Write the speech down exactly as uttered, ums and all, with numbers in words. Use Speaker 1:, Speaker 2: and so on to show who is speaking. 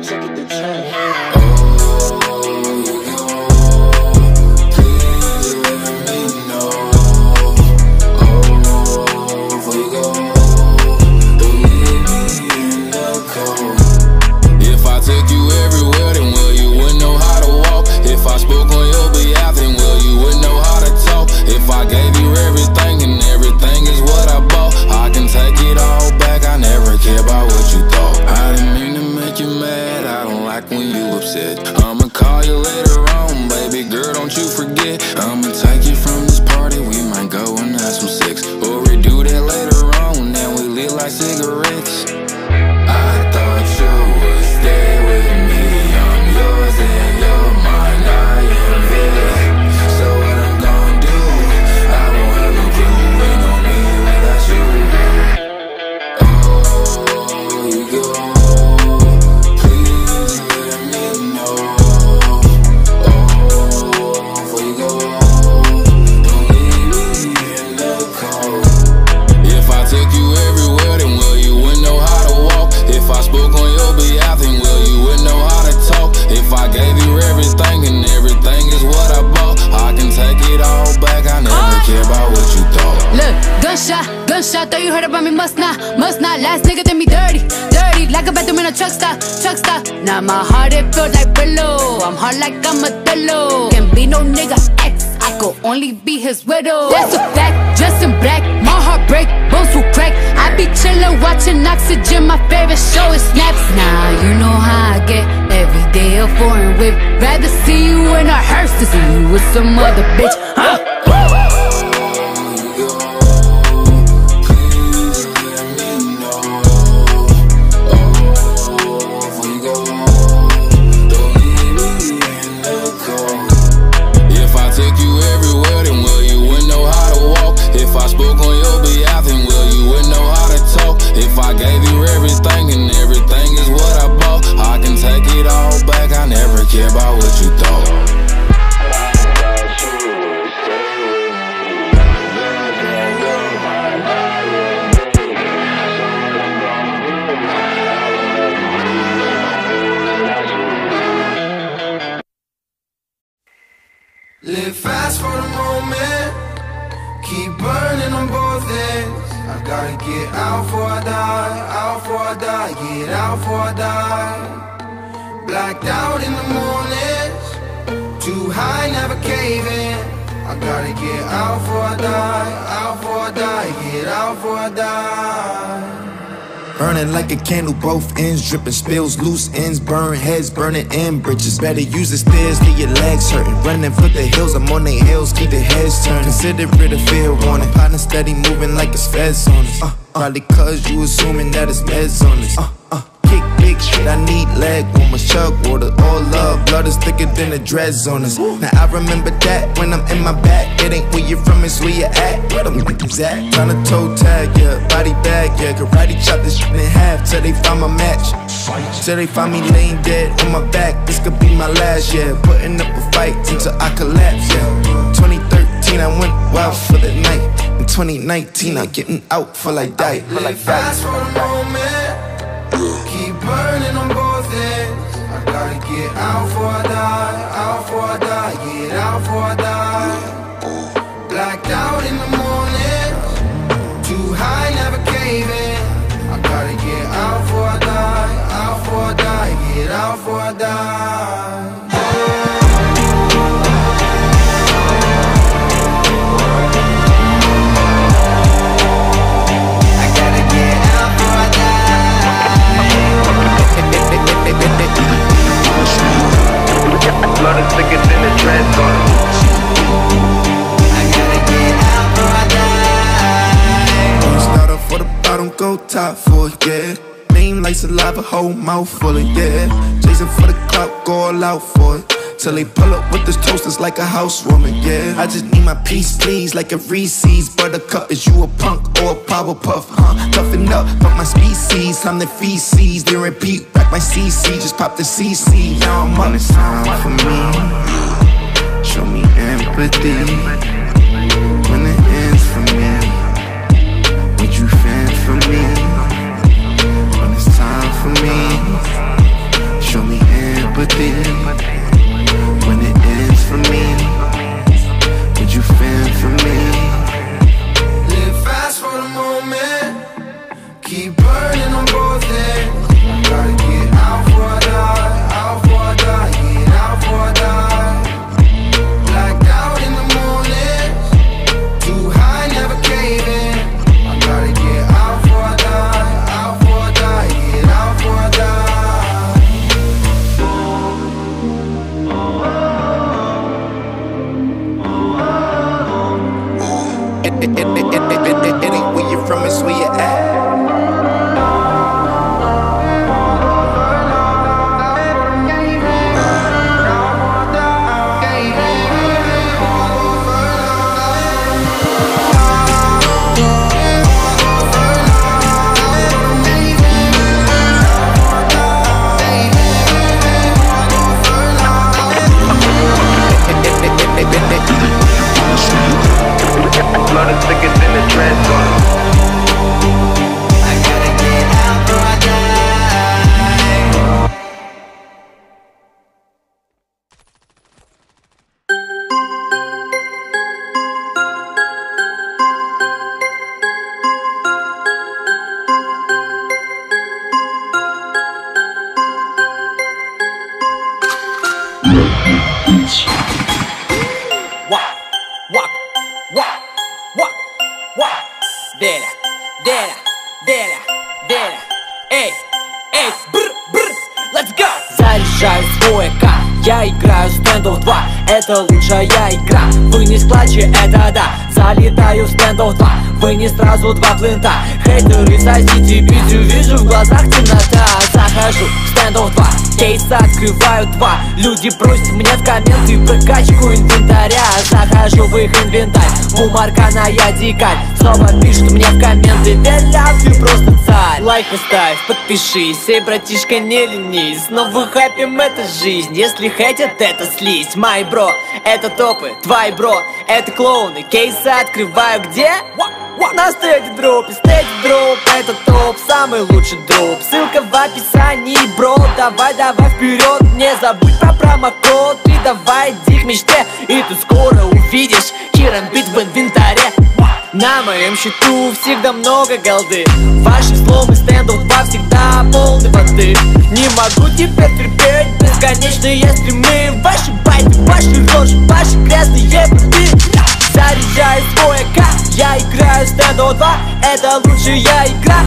Speaker 1: took it to church.
Speaker 2: I'ma call you later on, baby girl, don't you forget. I'ma take you from this party, we might go and have some sex. Or we do that later on, then we lit like cigarettes. I thought you would stay with me, I'm yours and you're mine, I am this. So what I'm gonna do, I won't have no clue, ain't no me without you. Oh, you go.
Speaker 3: Gunshot, gunshot, thought you heard about me, must not, must not. Last nigga did me dirty, dirty, like a bathroom in a truck stop, truck stop. Now my heart, it feels like Brillo, I'm hard like I'm a Othello. Can't be no nigga ex, I could only be his widow. That's a fact, dressed in black, my heart break, bones will crack. I be chillin', watching Oxygen, my favorite show is Snaps. Now you know how I get, every day a foreign whip. Rather see you in a hearse than see you with some other bitch, huh?
Speaker 2: If I gave you everything and everything is what I bought, I can take it all back, I never care about what you thought.
Speaker 4: Live fast for the moment, keep burning on both ends. I gotta get out before I die, out before I die, get out before I die. Blacked out in the mornings, too high, never caving. I gotta get out before I die, out before I die, get out before I die.
Speaker 5: Burning like a candle, both ends dripping, spills, loose ends, burn heads, burning in bridges. Better use the stairs, leave your legs hurting. Running for the hills, I'm on their heels, keep their heads turning. Consider it a fair warning. Partner steady moving like it's feds on us. Uh, probably cause you assuming that it's meds on us. Uh, uh, kick big shit, I need leg warmers, chug water, all love. Blood is thicker than the dreads on us. Now I remember that when I'm in my back. It ain't where you're from, it's where you at. Where them niggas at? Tryna toe tag, yeah, body bag, yeah. Karate chop this shit in half till they find my match. Till they find me laying dead on my back. This could be my last, yeah. Putting up a fight until I collapse, yeah. twenty thirteen, I went wild for the night. In twenty nineteen, I'm getting out for like die.
Speaker 4: Live fast for the moment, keep burning on both ends. I gotta get out before I die, out before I die, get out before I die. Blacked out in the morning, too high, never caving. I gotta get out before I die, out before I die, get out before I die.
Speaker 6: Blood is thicker than the dreads on it.
Speaker 4: I gotta get out before I die.
Speaker 5: Don't start off for the bottom, go top for it, yeah. Name like saliva, whole mouth full of, yeah. Chasing for the clout, go all out for it. Till they pull up with this toasters like a housewarming, yeah. I just need my peace, please, like a Reese's Buttercup. Is you a punk or a Powerpuff, huh? Toughen up, fuck my species, I'm the feces. Then repeat, back my C C, just pop the C C. Now I'm on, it's time for me. Show me empathy when it ends for me. Would you fend for me when it's time for me? Show
Speaker 4: Keep burning on both ends. I gotta get out before I die, out before I die, get out before I die. Blacked out in the morning, too high, never caving. I gotta get out before I die, out before I die, get out before I die.
Speaker 5: It, it, it, it, it, it, it, it ain't where you from, it's where you at.
Speaker 6: Blood is thicker than the trans zone.
Speaker 4: I gotta get out before I die.
Speaker 1: Walk, walk, walk, walk, walk. Деля, деля, деля, деля. Эй, эй, брр, брр, let's go. Заряжаю свой АК, я играю стендов два. Это лучшая игра, вы не склачи, это да. Залетаю в стендов два, вы не сразу два плинта. Хейтеры, сосите битю, вижу в глазах темнота. Захожу в стендов два, кейсы открываю два. Люди просят мне в комменты прокачку инвентаря. Захожу в их инвентарь, бумарканая дикарь. Снова пишут мне в комменты: Веля, ты просто царь. Лайк поставь, подпишись, эй, братишка, не ленись. Снова хайпим, это жизнь, если хейтят, это слизь. Май бро, это топы, твои бро, это клоуны. Кейсы открываю где? На стеди дропе, стеди дроп, это топ, самый лучший дроп. Ссылка в описании, бро, давай, давай вперед. Не забудь про промокод, и давай иди к мечте. И ты скоро увидишь Хиранбит в инвентаре. На моем счету всегда много голды. Ваши сломы стендов два всегда полны воды. Не могу теперь терпеть бесконечные стримы. Ваши байты, ваши рожи, ваши грязные быты. Заряжаю свой АК, я играю стендов два. Это лучшая игра,